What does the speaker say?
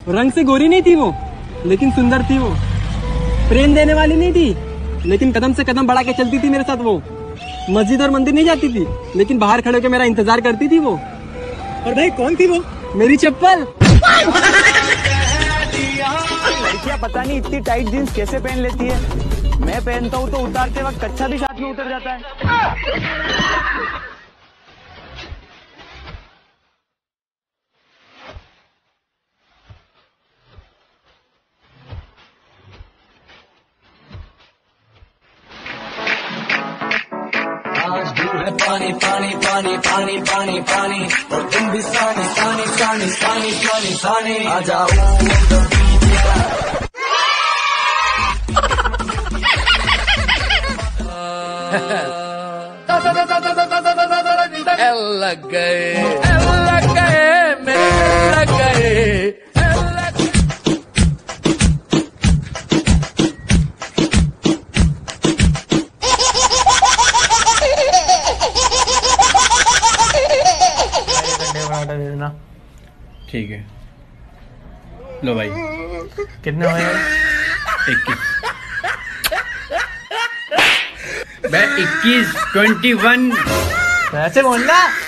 रंग से गोरी नहीं थी वो, लेकिन सुंदर थी वो। प्रेम देने वाली नहीं थी, लेकिन कदम से कदम बढ़ा के चलती थी मेरे साथ वो। मस्जिद और मंदिर नहीं जाती थी, लेकिन बाहर खड़े होकर मेरा इंतजार करती थी वो। और भाई कौन थी वो? मेरी चप्पल। लड़कियां पता नहीं इतनी टाइट जीन्स कैसे पहन लेती है। मैं पहनता हूँ तो उतारते वक्त कच्चा भी साथ में उतर जाता है। आज दूर है पानी पानी पानी पानी पानी पानी, और तुम भी सानी सानी सानी सानी सानी सानी। आ जाओ लग गए मेरे लग गए। ठीक है, लो भाई। कितने हुए? 21। मैं 21, 21। ऐसे बोलना।